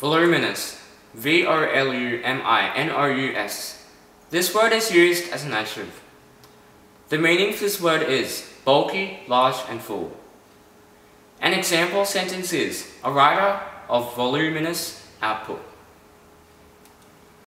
Voluminous. V-O-L-U-M-I-N-O-U-S. This word is used as an adjective. The meaning for this word is bulky, large, and full. An example sentence is a writer of voluminous output.